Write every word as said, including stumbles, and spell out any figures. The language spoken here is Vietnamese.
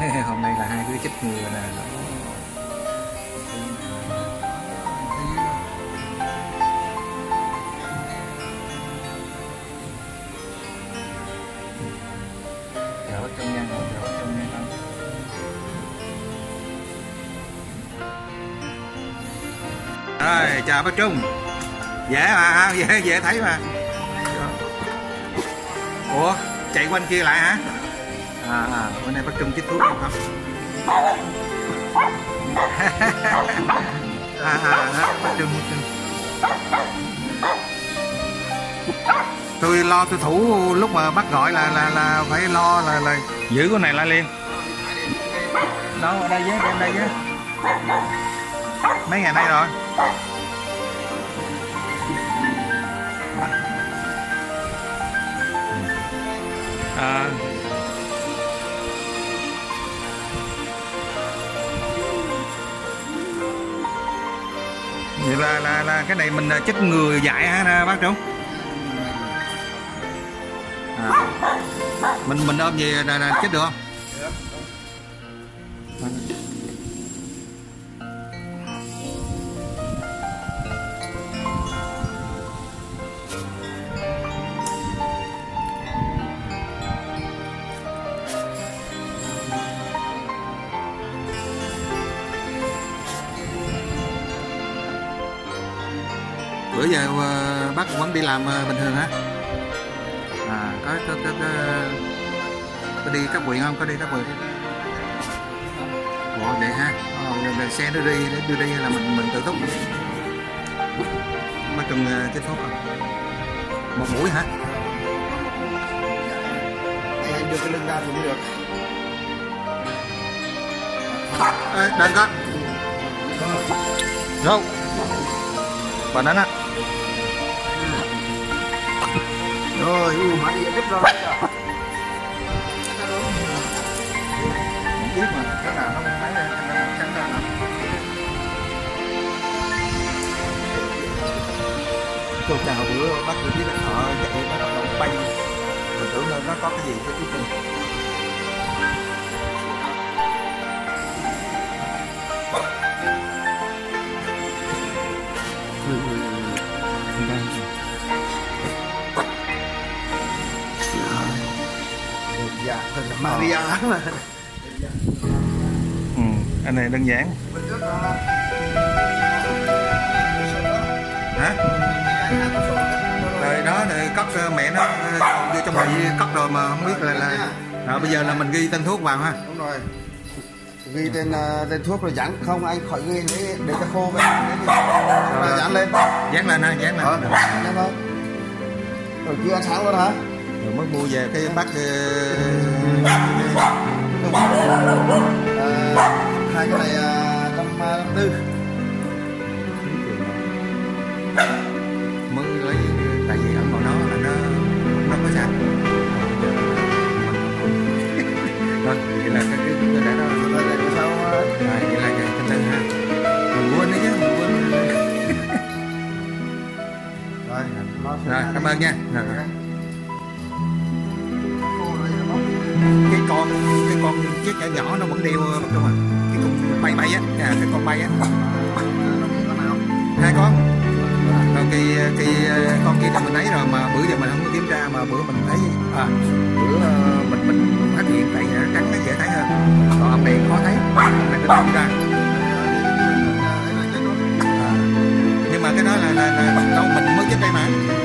Hôm nay là hai đứa chích ngừa nè. Chào bác Trung nha, chào bác Trung nha con. Rồi, chào bác Trung. Dễ mà, dễ dễ thấy mà. Ủa, chạy quanh kia lại hả? À, à bữa nay bác Trung chích thuốc không? à, à, đó, bác Trung, bác Trung. Tôi lo tôi thủ lúc mà bác gọi là là là phải lo là là giữ con này lại liền. Đâu ở đây với em đây với. Mấy ngày nay rồi. À. Vậy là là là cái này mình chích ngừa dại hả bác Trung? À. Mình mình ôm gì là, là chích được không? Bữa giờ bác vẫn đi làm bình thường hả? À, có, có, có, có, có đi cấp huyện không? Có đi cấp huyện? Ủa vậy ha? Ờ, xe đưa đi, đưa đi là mình mình tự túc. Bác Trung chích thuốc không? Một mũi hả? Em đưa cái lưng ra thì mới được. Ê, đừng con. Đâu? Bà đánh á. Rồi, u má đi đứt rồi. Không biết mà, cái nào nó không thấy ra, cắn ra nào. Tôi chào bữa bác tôi biết là họ chạy nó nó bay. Mình tưởng là nó có cái gì cái cuối cùng. Dạ, tên là Maria mà. Ừ, anh này đơn giản. Hả? Rồi đó thì cất mẹ nó vô trong này cất rồi mà không biết là là rồi bây giờ là mình ghi tên thuốc vào ha. Đúng rồi. Ghi tên tên thuốc rồi dán không anh khỏi ghi để để cho khô cái rồi dán lên. Dán lên ha, dán lên. Dán thôi. Rồi chưa ăn sáng luôn hả? Rồi mới mua về cái bát uh... uh, hai cái này trăm tư mới lấy tại vì ở còn nó là nó nó có sẵn rồi vậy là cái cái cái để đó rồi để sau rồi vậy là cái tư ha mình quên đấy chứ mình quên rồi rồi cảm ơn nha rồi. Cái con cái con chiếc nhỏ nhỏ nó vẫn đeo bắt đầu à cái con bay bay á à, cái con bay á hai con rồi kỳ kỳ con kia thì mình thấy rồi mà bữa giờ mình không có kiểm tra mà bữa mình thấy à bữa mình mình phát hiện tại nó trắng nó dễ thấy hơn còn ông này khó thấy ông này nó không ra à, nhưng mà cái đó là là, là đâu mình mới chích đây mà